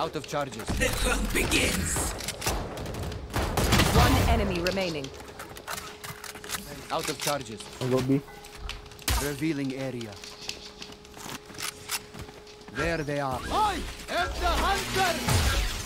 Out of charges. The hunt begins. One enemy remaining. Out of charges. I'll go B. Revealing area. There they are. I am the hunter!